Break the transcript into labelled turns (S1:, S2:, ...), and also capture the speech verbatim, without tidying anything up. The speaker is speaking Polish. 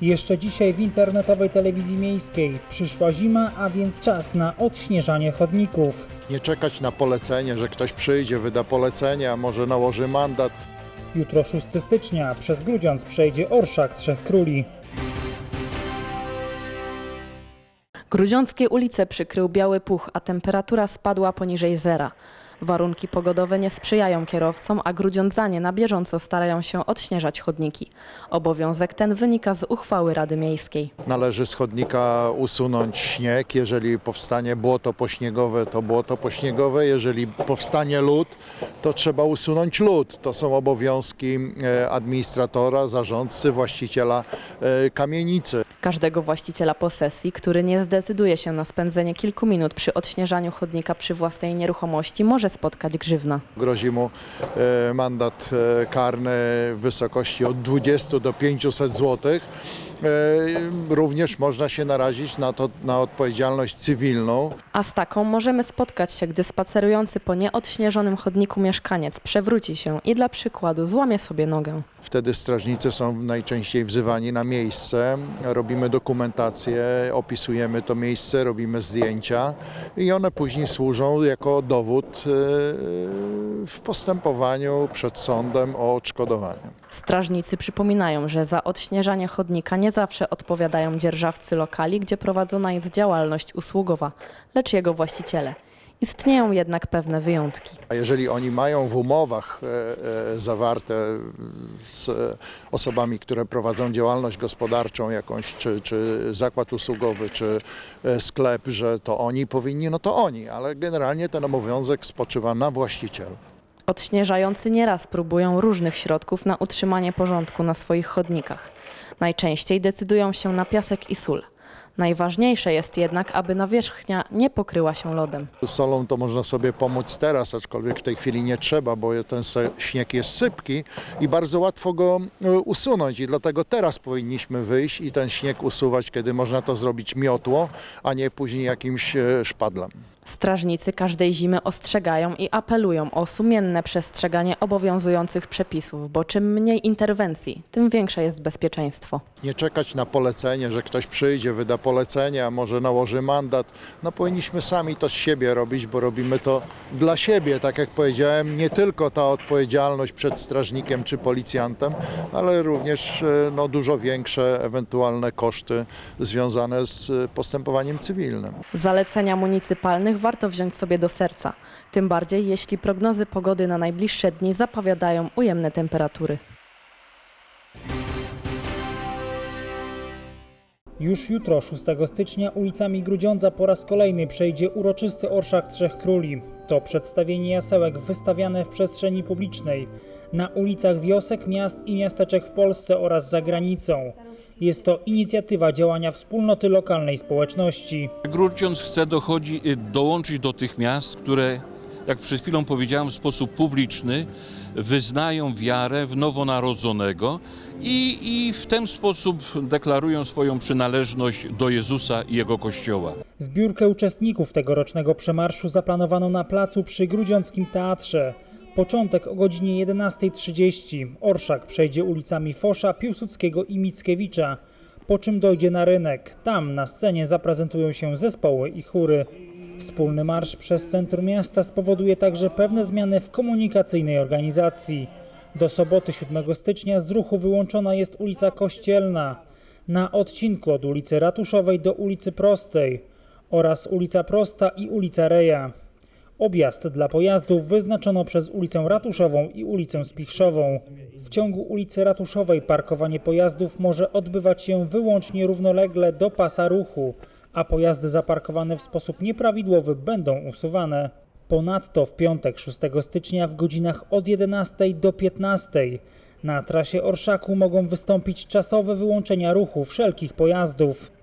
S1: Jeszcze dzisiaj w internetowej telewizji miejskiej przyszła zima, a więc czas na odśnieżanie chodników.
S2: Nie czekać na polecenie, że ktoś przyjdzie, wyda polecenie, a może nałoży mandat.
S1: Jutro szóstego stycznia przez Grudziądz przejdzie Orszak Trzech Króli.
S3: Grudziąckie ulice przykrył biały puch, a temperatura spadła poniżej zera. Warunki pogodowe nie sprzyjają kierowcom, a grudziądzanie na bieżąco starają się odśnieżać chodniki. Obowiązek ten wynika z uchwały Rady Miejskiej.
S2: Należy z chodnika usunąć śnieg. Jeżeli powstanie błoto pośniegowe, to błoto pośniegowe. Jeżeli powstanie lód, to trzeba usunąć lód. To są obowiązki administratora, zarządcy, właściciela kamienicy.
S3: Każdego właściciela posesji, który nie zdecyduje się na spędzenie kilku minut przy odśnieżaniu chodnika przy własnej nieruchomości, może spotkać grzywna.
S2: Grozi mu mandat karny w wysokości od dwudziestu do pięciuset złotych. Również można się narazić na to, na odpowiedzialność cywilną.
S3: A z taką możemy spotkać się, gdy spacerujący po nieodśnieżonym chodniku mieszkaniec przewróci się i dla przykładu złamie sobie nogę.
S2: Wtedy strażnicy są najczęściej wzywani na miejsce, robimy dokumentację, opisujemy to miejsce, robimy zdjęcia i one później służą jako dowód w postępowaniu przed sądem o odszkodowanie.
S3: Strażnicy przypominają, że za odśnieżanie chodnika nie zawsze odpowiadają dzierżawcy lokali, gdzie prowadzona jest działalność usługowa, lecz jego właściciele. Istnieją jednak pewne wyjątki.
S2: A jeżeli oni mają w umowach e, e, zawarte z osobami, które prowadzą działalność gospodarczą jakąś, czy, czy zakład usługowy, czy sklep, że to oni powinni, no to oni, ale generalnie ten obowiązek spoczywa na właścicielu.
S3: Odśnieżający nieraz próbują różnych środków na utrzymanie porządku na swoich chodnikach. Najczęściej decydują się na piasek i sól. Najważniejsze jest jednak, aby nawierzchnia nie pokryła się lodem.
S2: Solą to można sobie pomóc teraz, aczkolwiek w tej chwili nie trzeba, bo ten śnieg jest sypki i bardzo łatwo go usunąć i dlatego teraz powinniśmy wyjść i ten śnieg usuwać, kiedy można to zrobić miotło, a nie później jakimś szpadlem.
S3: Strażnicy każdej zimy ostrzegają i apelują o sumienne przestrzeganie obowiązujących przepisów, bo czym mniej interwencji, tym większe jest bezpieczeństwo.
S2: Nie czekać na polecenie, że ktoś przyjdzie, wyda polecenie, a może nałoży mandat. No powinniśmy sami to z siebie robić, bo robimy to dla siebie. Tak jak powiedziałem, nie tylko ta odpowiedzialność przed strażnikiem czy policjantem, ale również no, dużo większe ewentualne koszty związane z postępowaniem cywilnym.
S3: Zalecenia municypalnych warto wziąć sobie do serca, tym bardziej jeśli prognozy pogody na najbliższe dni zapowiadają ujemne temperatury.
S1: Już jutro, szóstego stycznia, ulicami Grudziądza po raz kolejny przejdzie uroczysty Orszak Trzech Króli. To przedstawienie jasełek wystawiane w przestrzeni publicznej, na ulicach wiosek, miast i miasteczek w Polsce oraz za granicą. Jest to inicjatywa działania wspólnoty lokalnej społeczności.
S4: Grudziądz chce dochodzi, dołączyć do tych miast, które, jak przed chwilą powiedziałem, w sposób publiczny wyznają wiarę w nowonarodzonego i, i w ten sposób deklarują swoją przynależność do Jezusa i Jego Kościoła.
S1: Zbiórkę uczestników tegorocznego przemarszu zaplanowano na placu przy Grudziąckim Teatrze. Początek o godzinie jedenastej trzydzieści. Orszak przejdzie ulicami Fosza, Piłsudskiego i Mickiewicza, po czym dojdzie na rynek. Tam na scenie zaprezentują się zespoły i chóry. Wspólny marsz przez centrum miasta spowoduje także pewne zmiany w komunikacyjnej organizacji. Do soboty siódmego stycznia z ruchu wyłączona jest ulica Kościelna, na odcinku od ulicy Ratuszowej do ulicy Prostej oraz ulica Prosta i ulica Reja. Objazd dla pojazdów wyznaczono przez ulicę Ratuszową i ulicę Spichrzową. W ciągu ulicy Ratuszowej parkowanie pojazdów może odbywać się wyłącznie równolegle do pasa ruchu, a pojazdy zaparkowane w sposób nieprawidłowy będą usuwane. Ponadto w piątek szóstego stycznia w godzinach od jedenastej do piętnastej na trasie Orszaku mogą wystąpić czasowe wyłączenia ruchu wszelkich pojazdów.